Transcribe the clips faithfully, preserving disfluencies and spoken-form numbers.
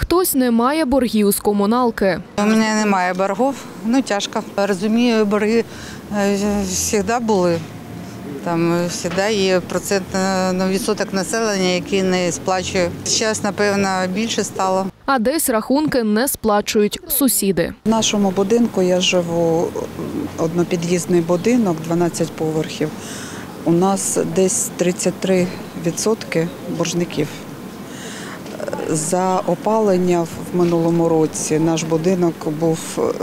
Хтось не має боргів з комуналки. У мене немає боргів, ну тяжко. Розумію, борги завжди були. Там завжди є процент на відсоток населення, який не сплачує. Зараз, напевно, більше стало. А десь рахунки не сплачують сусіди. В нашому будинку я живу, однопід'їздний будинок, дванадцять поверхів. У нас десь тридцять три відсотки боржників. За опалення в минулому році наш будинок був,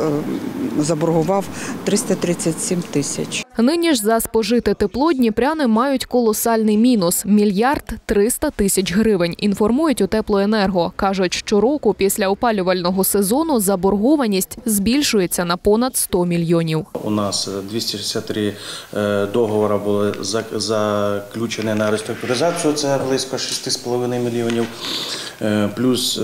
заборгував триста тридцять сім тисяч. Нині ж за спожите тепло дніпряни мають колосальний мінус – мільярд триста тисяч гривень, інформують у Теплоенерго. Кажуть, щороку після опалювального сезону заборгованість збільшується на понад сто мільйонів. У нас двісті шістдесят три договори були заключені на реструктуризацію, це близько шість з половиною мільйонів. Плюс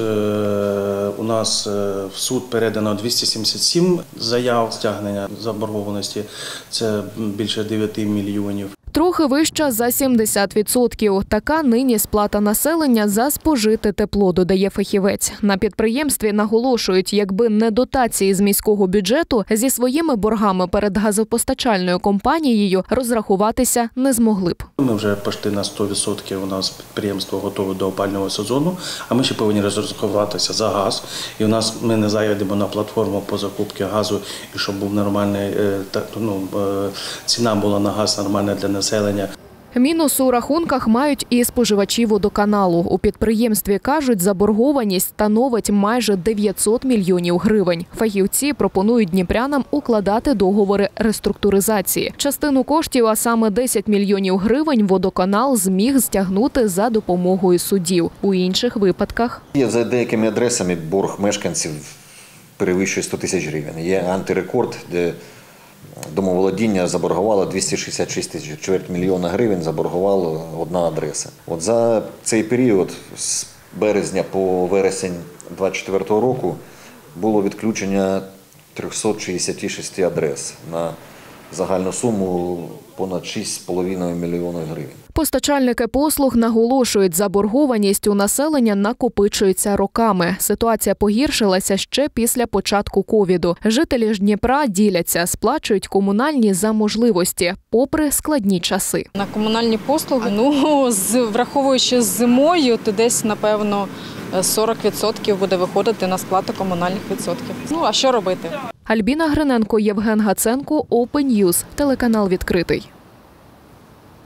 у нас в суд передано двісті сімдесят сім заяв стягнення заборгованості, це більше дев'яти мільйонів. Трохи вища за сімдесят відсотків. Така нині сплата населення за спожите тепло, додає фахівець. На підприємстві наголошують, якби не дотації з міського бюджету, зі своїми боргами перед газопостачальною компанією розрахуватися не змогли б. Ми вже майже на сто відсотків у нас підприємство готове до опалювального сезону, а ми ще повинні розрахуватися за газ. І у нас ми не зайдемо на платформу по закупці газу, і щоб був нормальний, ну, ціна була на газ нормальна для населення. Мінус у рахунках мають і споживачі водоканалу. У підприємстві кажуть, заборгованість становить майже дев'ятсот мільйонів гривень. Фахівці пропонують дніпрянам укладати договори реструктуризації. Частину коштів, а саме десять мільйонів гривень, водоканал зміг стягнути за допомогою судів. У інших випадках є за деякими адресами борг мешканців перевищує сто тисяч гривень. Є антирекорд, де домоволодіння заборгувало двісті шістдесят шість тисяч, чверть мільйона гривень заборгувала одна адреса. От за цей період з березня по вересень двадцять четвертого року було відключення триста шістдесят шість адрес на загальну суму понад шість з половиною мільйонів гривень. Постачальники послуг наголошують, заборгованість у населення накопичується роками. Ситуація погіршилася ще після початку ковіду. Жителі ж Дніпра діляться, сплачують комунальні за можливості, попри складні часи. На комунальні послуги, ну, враховуючи зимою, то десь, напевно, сорок відсотків буде виходити на сплату комунальних відсотків. Ну, а що робити? Альбіна Гриненко, Євген Гаценко, Open News, телеканал «Відкритий».